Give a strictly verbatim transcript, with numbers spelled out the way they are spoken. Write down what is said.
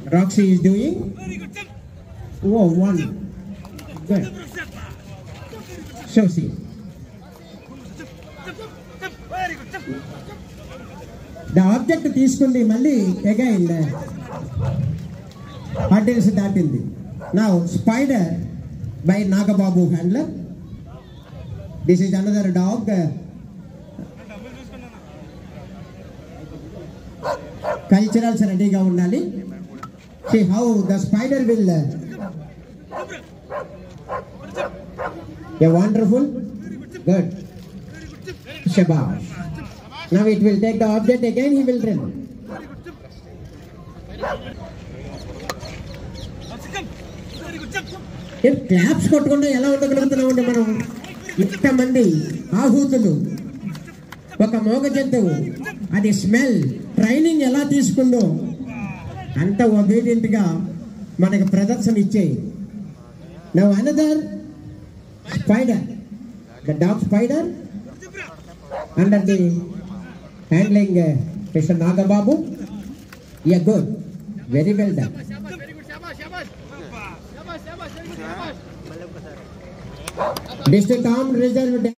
Roxy is doing. Oh, one. Good. Shosi. The object తీసుకుంది మళ్ళీ again hurdles దాటింది. Now spider by Nagababu handler. This is another dog. Culturals రెడీగా ఉండాలి. See how the spider will. Yeah, wonderful. Good. Shabash. Now it will take the object again, he will run. Claps కొట్టకుండా ఎలా ఉండగలుగుతున్నామండి మనం? ఇంతమంది ఆహూతులు, ఒక మోగ జంతువు, అది స్మెల్ ట్రైనింగ్ ఎలా తీసుకుందో అంత ఒబీడియంట్ గా మనకు ప్రదర్శన ఇచ్చేయి. Now another spider, the dog spider under the handling uh, Mister Nagababu. Yeah, good, very well done. District Armed Reserve